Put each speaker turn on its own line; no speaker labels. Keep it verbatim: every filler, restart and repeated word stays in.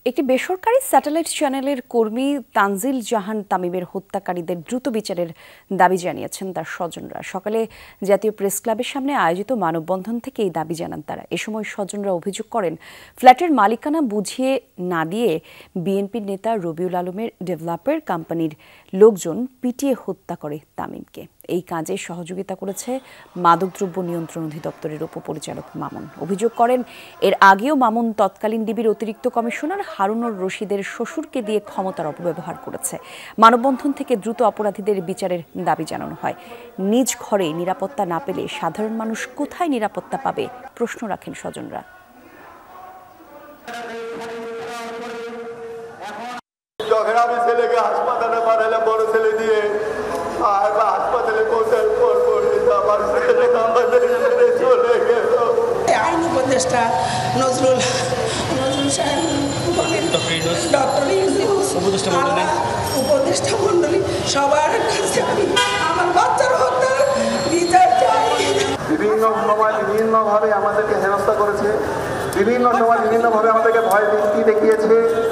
একটি বেসরকারি স্যাটেলাইট চ্যানেলের কর্মী তানজিল জাহান তামিমের হত্যাকারীদের দ্রুত বিচারের দাবি জানিয়েছেন তার স্বজনরা। সকালে জাতীয় প্রেস ক্লাবের সামনে আয়োজিত মানববন্ধন থেকে এই দাবি জানান তারা। এ সময় স্বজনরা অভিযোগ করেন, ফ্ল্যাটের মালিকানা বুঝিয়ে না দিয়ে বিএনপির নেতা রবিউল আলমের ডেভেলপার কোম্পানির লোকজন পিটিয়ে হত্যা করে তামিমকে। এই কাজে সহযোগিতা করেছে মাদকদ্রব্য নিয়ন্ত্রণ অধিদপ্তরের উপপরিচালক মামুন। অভিযোগ করেন, এর আগেও মামুন তৎকালীন ডিবির অতিরিক্ত কমিশনার হারুনুর রশিদের শ্বশুরকে দিয়ে ক্ষমতার অপব্যবহার করেছে। মানববন্ধন থেকে দ্রুত অপরাধীদের বিচারের দাবি জানানো হয়। নিজ ঘরে নিরাপত্তা না পেলে সাধারণ মানুষ কোথায় নিরাপত্তা পাবে প্রশ্ন রাখেন স্বজনরা।
ছেলেকে হাসপাতালে পাঠালাম বড় ছেলে দিয়ে, আর হাসপাতালে পৌঁছার পর আমার ছেলে আমাদের চলে গেল।
আইন উপদেষ্টা নজরুল নজরুল সাহেব ডক্টর উপদেষ্টা মন্ডলী সবার কাছে আমি আমার বাচ্চার হত্যা বিচার চাই।
বিভিন্ন সময় বিভিন্নভাবে আমাদেরকে হেনস্থা করেছে, বিভিন্ন সময় বিভিন্নভাবে আমাদেরকে ভয় ভীতি দেখিয়েছে।